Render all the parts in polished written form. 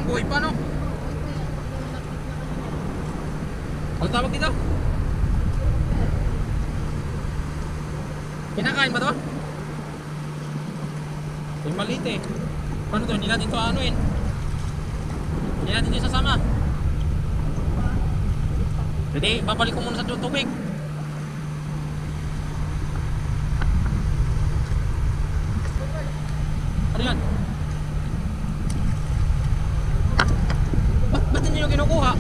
Buhay pa, no? Ang tawag dito? Kinakain ba to? Yung maliit eh. Paano to? Hindi natin to anuin. Hindi natin ito sasama. Hindi, babalik ko muna sa tubig. Ano yan? Ba't hindi nyo kinukuha?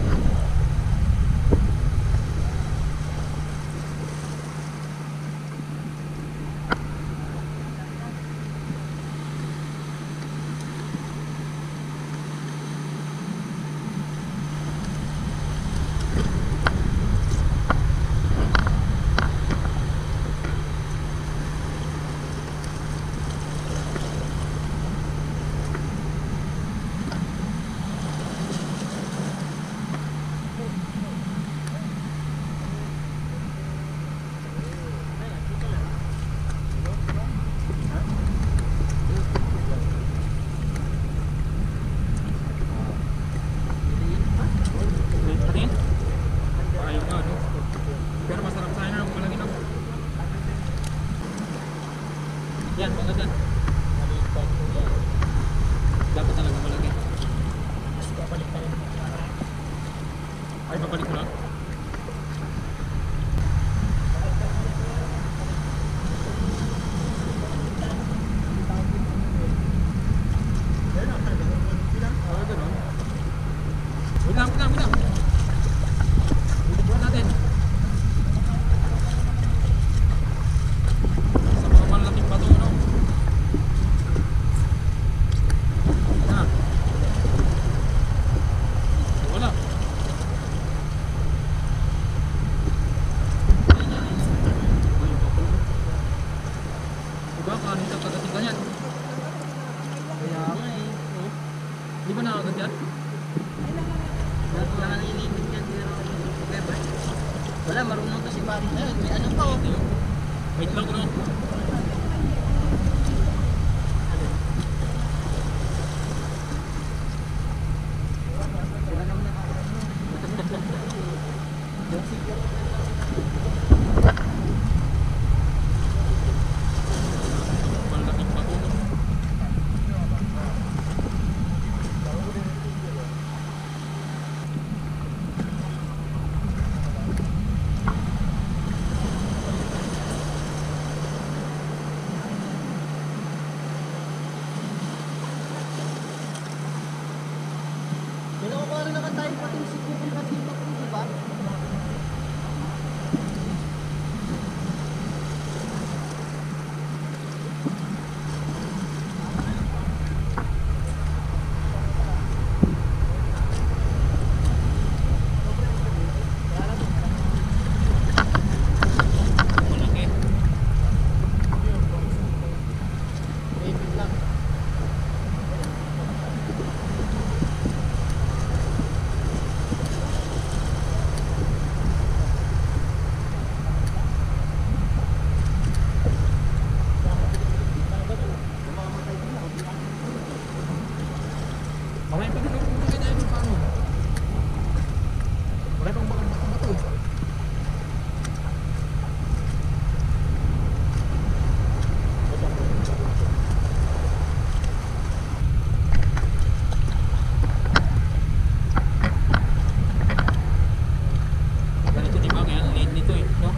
Yan, mga dyan. Dapat talaga malaki. Ay, babalik ko lang. Bilang. Buat natin. Sa mga malaking bato, no? Wala. Wala. Diba, kanin ka kagating ganyan? Kaya nga eh. Di ba nakagad yan? Wala, marunong to si Pari. May ano pa oh. Wait lang ko no. Malaking bago no. Pinakakuha rin naman tayo pati si Kupil at dito, di ba? Malaki. David lang. Mamaya pa ganun kung kanya yung paano. Wala pang bato. Ganito di ba? Kaya ang liit nito eh. No?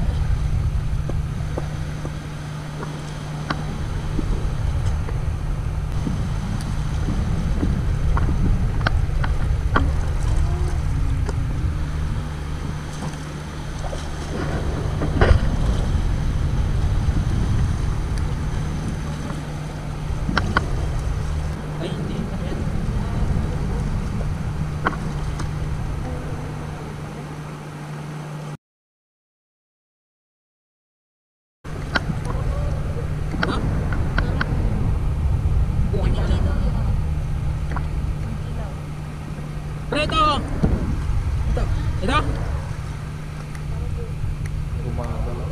Ay, hindi. Ayan. Ha? Buhay niya lang. Preto! Ito. Gumagalaw.